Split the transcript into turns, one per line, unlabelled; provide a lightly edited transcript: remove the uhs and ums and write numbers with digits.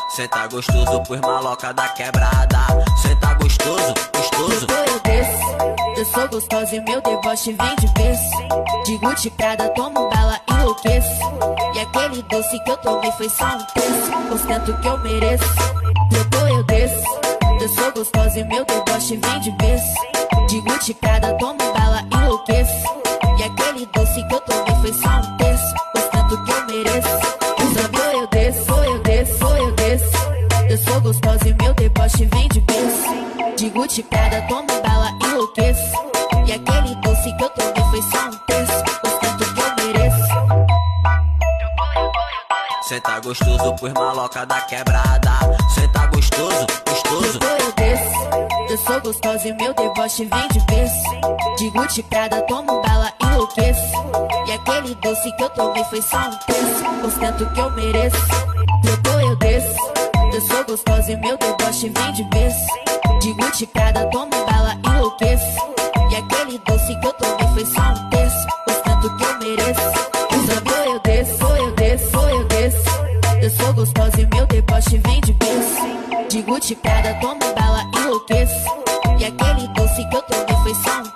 Senta gostoso pros maloca da quebrada. Senta gostoso, gostoso.
Eu desço, eu sou gostosa e meu deboche vem de berço. De Gucci Prada, tomo bala, enlouqueço. E aquele doce que eu tomei foi só um terço. Ostento que eu mereço. Eu desço, eu sou gostosa e meu deboche vem de berço. De Gucci Prada, tomo bala, enlouqueço. E aquele doce que eu tomei foi só um terço. Ostento que eu mereço. Eu desço, eu desço, eu desço. Eu sou gostosa e meu deboche vem de berço. De Gucci Prada, tomo bala, enlouqueço. E aquele doce que eu tomei foi só um terço. Ostento que eu mereço.
Senta gostoso pros maloca da quebrada. Senta gostoso, gostoso.
Eu desço, eu sou gostosa e meu deboche vem de berço. De Gucci Prada, tomo bala, enlouqueço. E aquele doce que eu tomei foi só um terço. Ostento que eu mereço. Eu desço, eu sou gostosa e meu deboche vem de berço. De Gucci Prada, tomo bala, enlouqueço. E aquele doce que eu tomei foi só um terço. Ostento que eu mereço. Eu desço, eu desço, eu desço. Eu sou gostosa e meu deboche vem de berço. De Gucci Prada, tomo bala, enlouqueço. E aquele doce que eu tomei foi só um